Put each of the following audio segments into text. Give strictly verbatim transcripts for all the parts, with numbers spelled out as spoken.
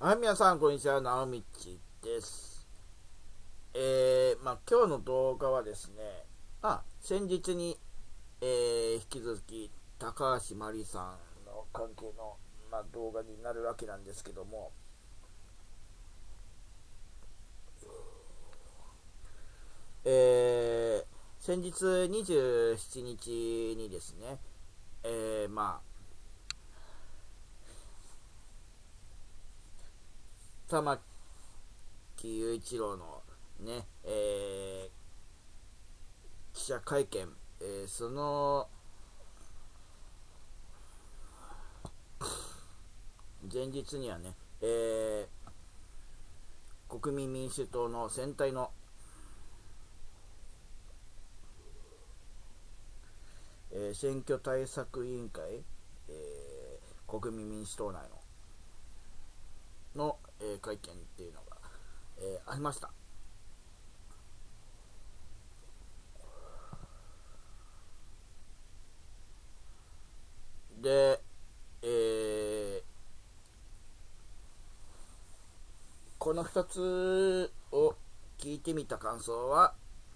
はい、皆さん、こんにちは。なおみちです。えー、まあ、今日の動画はですね、まあ、先日に、えー、引き続き、高橋真理さんの関係の、まあ、動画になるわけなんですけども、えー、先日にじゅうしちにちにですね、えー、まあ、玉木雄一郎のね、えー、記者会見、えー、その前日にはね、えー、国民民主党の選対の、えー、選挙対策委員会、えー、国民民主党内のの、えー、会見っていうのが、えー、ありました。で、えー、このふたつを聞いてみた感想は、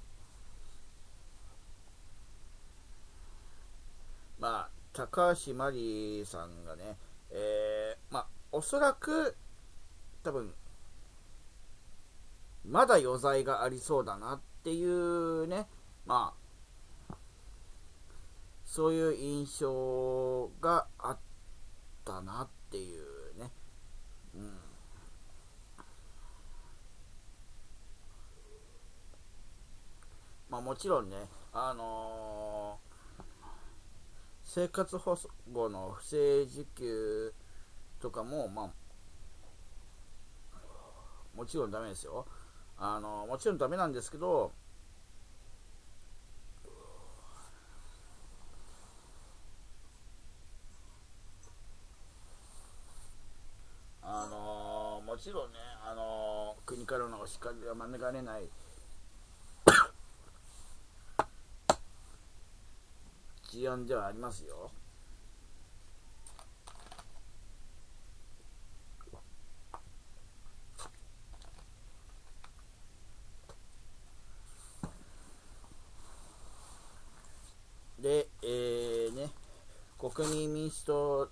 まあ、高橋真理さんがね、えー、まあ、おそらく多分まだ余罪がありそうだなっていうね、まあそういう印象があったなっていうね、うん、まあもちろんね、あのー生活保護の不正受給とかも、まあもちろんダメですよ。あのーもちろんダメなんですけど、あのーもちろんね、あのー国からのお叱りは免れない事案ではありますよ。で、えーね、国民民主党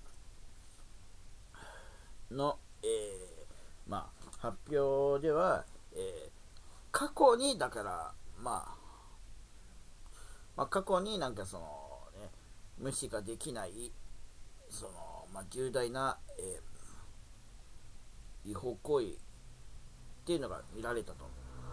の、えーまあ、発表では、えー過去にだから、まあ、まあ、過去になんかその、ね、無視ができないその、まあ、重大な、えー違法行為っていうのが見られたと。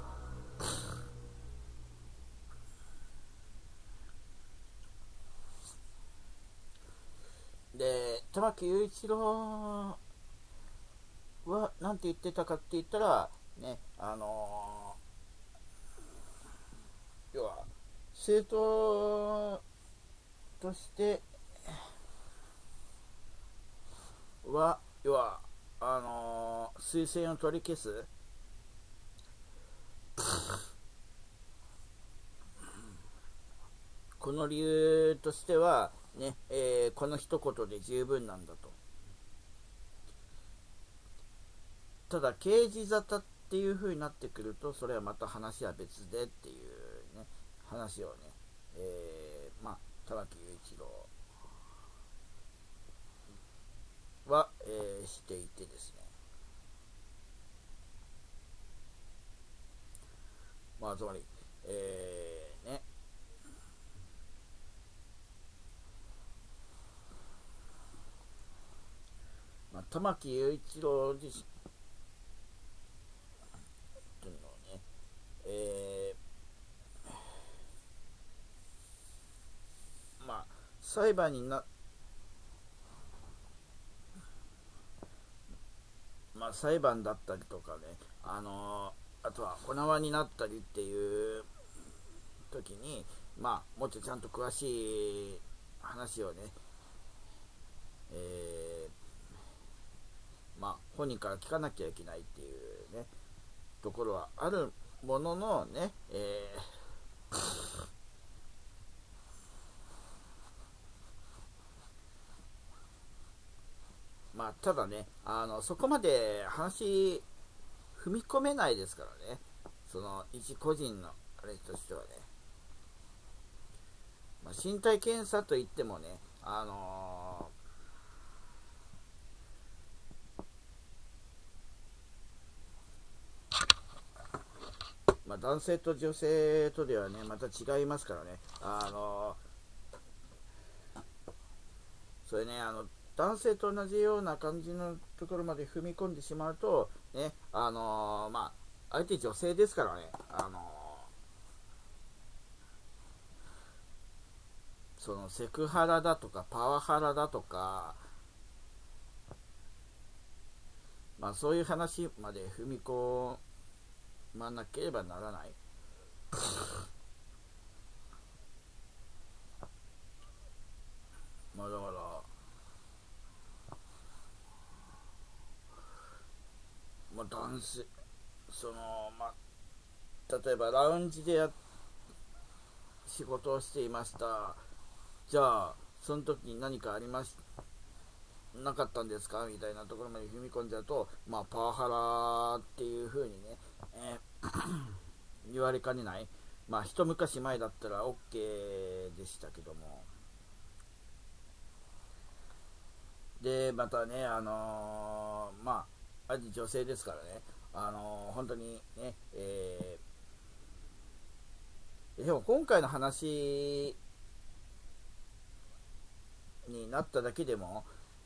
で、玉木雄一郎はなんて言ってたかって言ったら、ね、あのー要は政党としては、要はあのー推薦を取り消す、この理由としてはね、えーこの一言で十分なんだと。ただ刑事沙汰っていう風になってくると、それはまた話は別でっていうね、話をね、えー、まあ玉木雄一郎は、えーしていてですね、まあつまり、えーね、まあ、玉木雄一郎自身というのをね、えー、まあ裁判になまあ裁判だったりとかね、あのー、あとはお縄になったりっていう時に、まあもっとちゃんと詳しい話をね、えー、まあ本人から聞かなきゃいけないっていうねところはあるもののね、えー、 まあ、ただね、あのそこまで話踏み込めないですからね、その一個人のあれとしてはね、まあ、身体検査といってもね、あのーまあ、男性と女性とではねまた違いますからね、あのーそれね、あの男性と同じような感じのところまで踏み込んでしまうとね、あのーまあ相手女性ですからね、あのーそのセクハラだとかパワハラだとか、まあ、そういう話まで踏み込まなければならない。まあだから、まあ、男性そのまあ例えばラウンジでや仕事をしていました、じゃあその時に何かありましなかったんですかみたいなところまで踏み込んじゃうと、まあ、パワハラっていう風にね、えー、言われかねない。まあ一昔前だったら OK でしたけども、でまたね、あのー、まあ相手女性ですからね、あのー、本当にね、えー、でも今回の話になっただけでも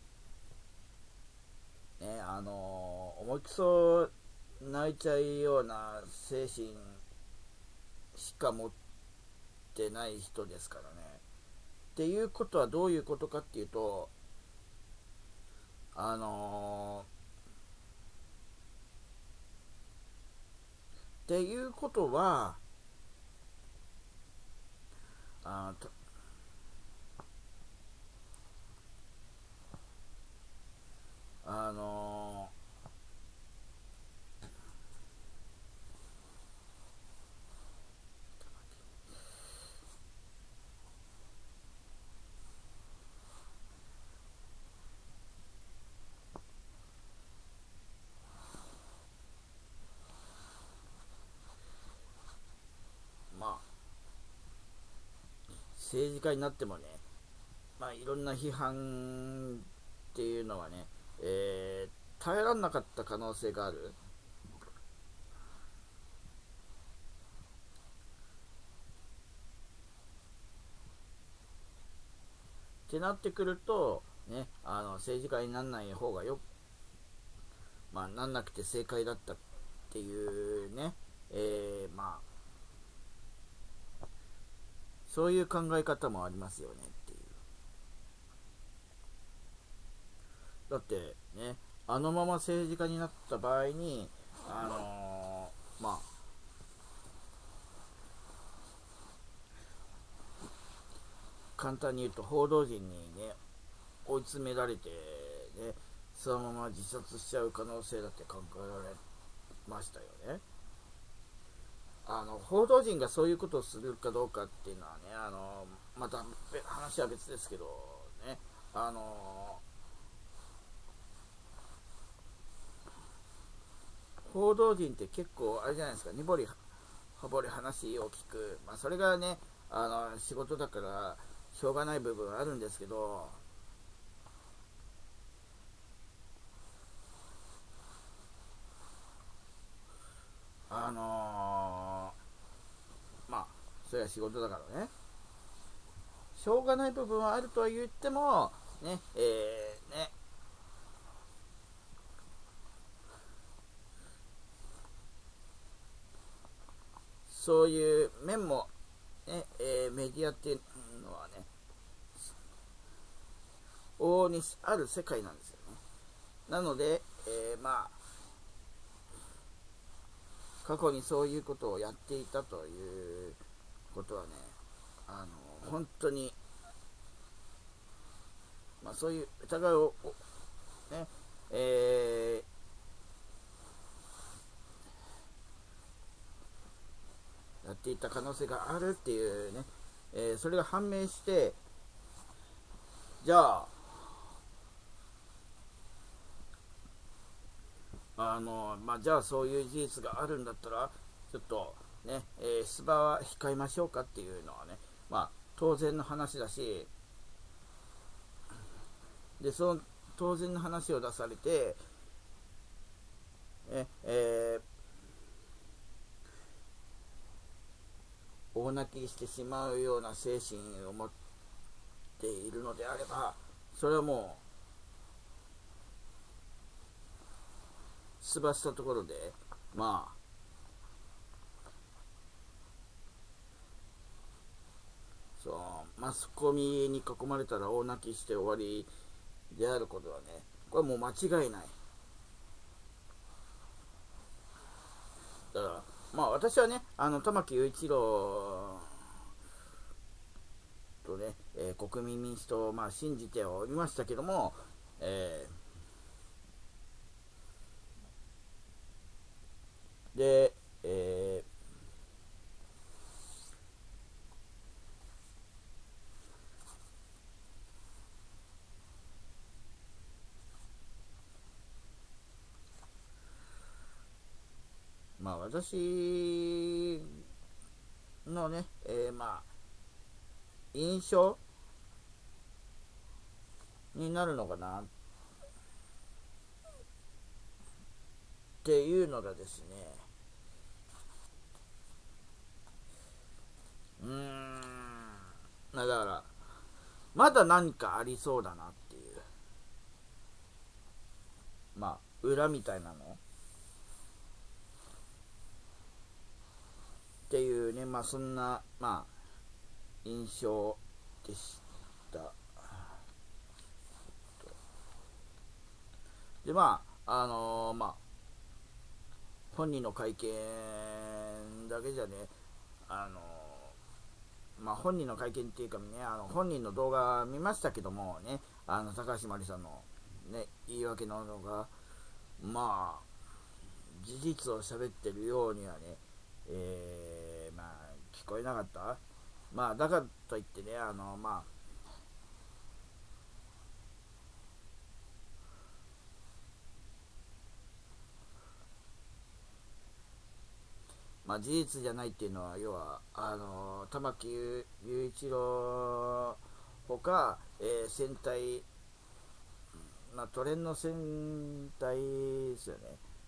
ね、あのー、思いっきそ泣いちゃうような精神しか持ってない人ですからね。っていうことはどういうことかっていうと、あのー、っていうことは、あーあのー、まあ政治家になってもね、まあいろんな批判っていうのはね、えー、耐えられなかった可能性がある。ってなってくると、ね、あの政治家にならない方がよ、まあ、なんなくて正解だったっていうね、えー、まあそういう考え方もありますよねっていう。だってね、あのまま政治家になった場合に、あのー、まあ簡単に言うと報道陣にね追い詰められてね、そのまま自殺しちゃう可能性だって考えられましたよね。あの報道陣がそういうことをするかどうかっていうのはね、あのまた話は別ですけどね、あの報道陣って結構あれじゃないですか、にぼりはぼり話を聞く、まあ、それがねあの仕事だからしょうがない部分はあるんですけど、あのー、まあそれは仕事だからね、しょうがない部分はあるとは言ってもね、えー、ねそういう面もね、えー、メディアっていうのはね往々にある世界なんですよね。なので、えー、まあ過去にそういうことをやっていたということはね、あの本当に、まあ、そういう疑いをね、えー、やっていた可能性があるっていうね、えー、それが判明して、じゃああのまあ、じゃあそういう事実があるんだったらちょっとね、えー、出馬は控えましょうかっていうのはね、まあ当然の話だし、でその当然の話を出されて、ええー、大泣きしてしまうような精神を持っているのであれば、それはもう出馬したところで、まあそうマスコミに囲まれたら大泣きして終わりであることはね、これはもう間違いない。だからまあ私はね、あの玉木雄一郎とね、えー、国民民主党をまあ信じておりましたけども、えー、で、えーまあ私のね、えー、まあ印象になるのかなっていうのがですね、うーんだからまだ何かありそうだなっていう、まあ裏みたいなのっていうね、まあそんなまあ印象でした。でまああのー、まあ本人の会見だけじゃね、あのー、まあ本人の会見っていうかね、あの本人の動画見ましたけどもね、あの高橋真理さんのね言い訳ののがまあ事実を喋ってるようにはね、えー、まあ聞こえなかった。まあだからといってね、あのまあまあ、事実じゃないっていうのは、要はあの玉木雄一郎ほか、えー、戦隊、まあ、トレンの戦隊ですよね、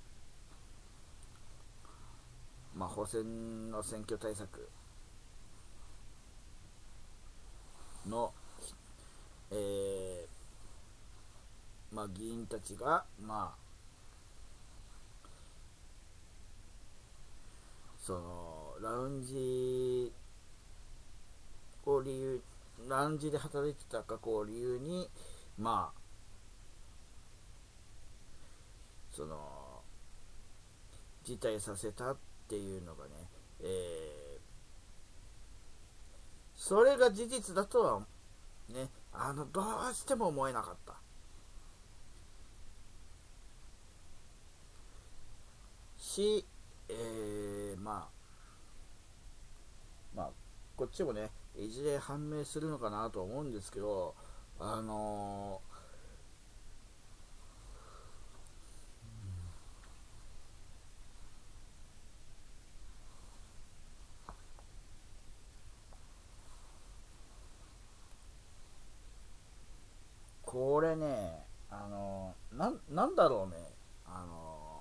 まあ、補選の選挙対策の、えーまあ、議員たちが、まあ、そのラウンジを理由ラウンジで働いてた過去を理由に、まあその辞退させたっていうのがね、えー、それが事実だとはね、あのどうしても思えなかったし、えー、まあまあこっちもねいずれ判明するのかなと思うんですけど、あのー、これね、あのー、ななんだろうね、あの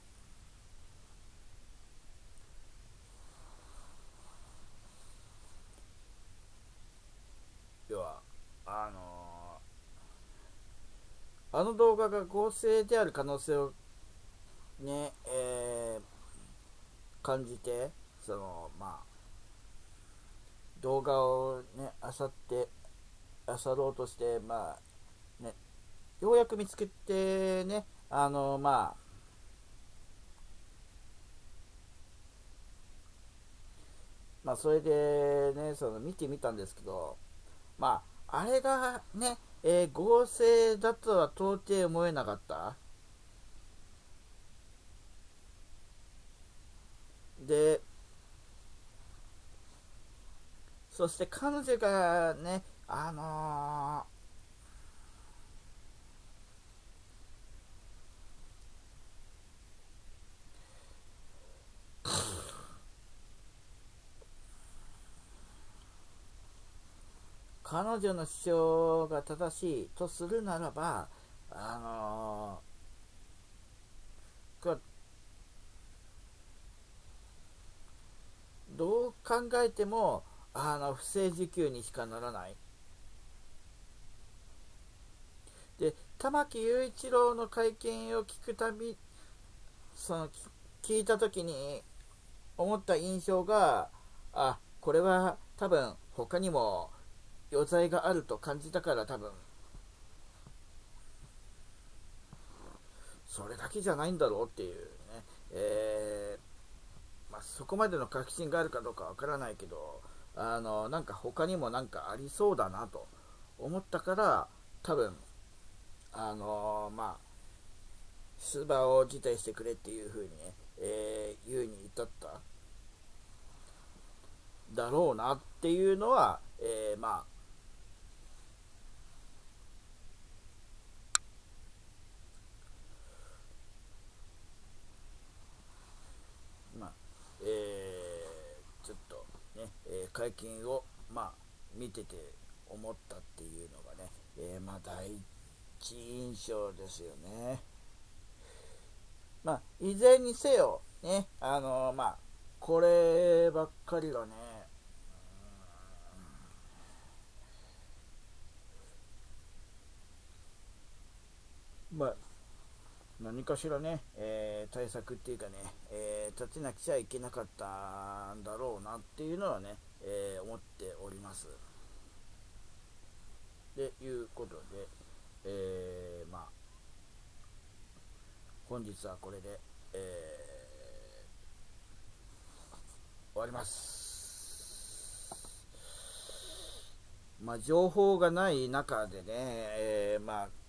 ー、要はあのー、あの動画が合成である可能性をね、えー、感じて、そのまあ動画をね漁って漁ろうとして、まあね、ようやく見つけてね、あのまあまあそれでね、その見てみたんですけど、まああれがね、えー合成だとは到底思えなかった。でそして彼女がね、あの彼女の主張が正しいとするならば、あのー、どう考えてもあの不正受給にしかならない。で、玉木雄一郎の会見を聞くたび、その聞いた時に思った印象が、あ、これは多分他にも余罪があると感じたから、多分それだけじゃないんだろうっていうね、えーまあ、そこまでの確信があるかどうかわからないけど、あのなんか他にもなんかありそうだなと思ったから、多分あのまあ出馬を辞退してくれっていう風にね、えー、言うに至っただろうなっていうのは、えー、まあまあえー、ちょっとね、えー、会見をまあ見てて思ったっていうのがね、えー、まあ第一印象ですよね。まあいずれにせよね、あのー、まあこればっかりがね、まあ何かしらね、えー、対策っていうかね、えー、立てなくちゃいけなかったんだろうなっていうのはね、えー、思っております。でいうことで、えー、まあ本日はこれで、えー、終わります。まあ情報がない中でね、えー、まあ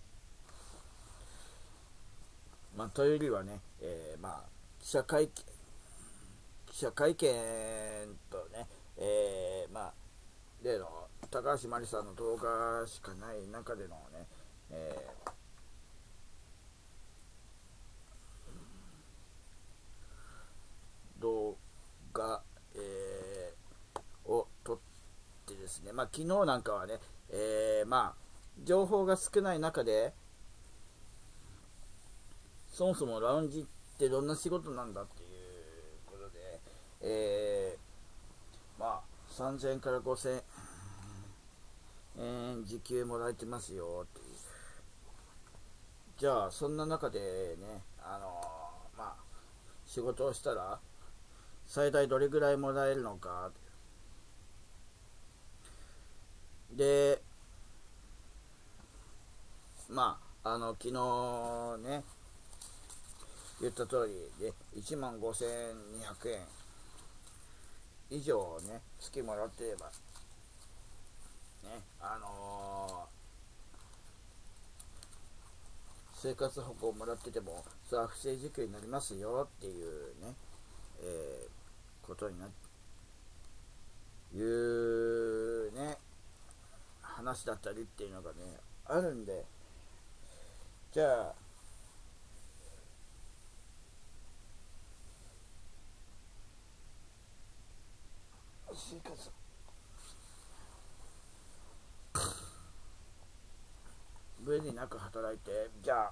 まあというよりはね、えー、まあ記者会見記者会見とね、えー、まあ例の高橋真理さんの動画しかない中でのね、えー、動画、えー、を撮ってですね、まあ昨日なんかはね、えー、まあ情報が少ない中で、そもそもラウンジってどんな仕事なんだっていうことで、えー、まあさんぜんえんからごせんえん時給もらえてますよっていう。じゃあそんな中でね、あのー、まあ仕事をしたら最大どれぐらいもらえるのかで、まああの昨日ね言った通りでいちまんごせんにひゃくえん以上ね月もらってればね、あのー、生活保護をもらっててもそれは不正受給になりますよっていうね、えー、ことにないうね話だったりっていうのがねあるんで、じゃあ生活無理なく働いて、じゃあ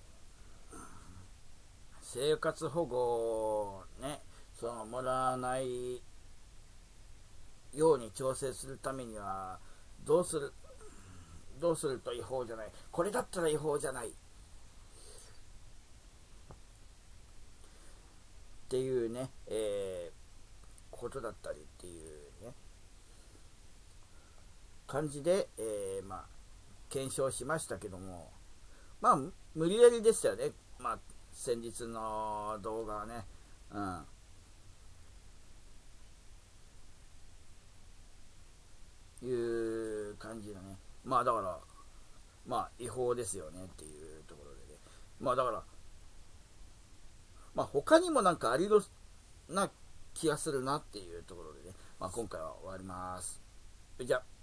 生活保護をねそのもらわないように調整するためにはどうするどうすると違法じゃない、これだったら違法じゃないっていうね、えー、ことだったりっていうね感じで、えー、まあ検証しましたけども、まあ無理やりでしたよね。まあ先日の動画はね、うん、いう感じのね、まあだからまあ違法ですよねっていうところでね、まあだからまあ他にもなんかありな気がするなっていうところでね、まあ今回は終わります。じゃあ。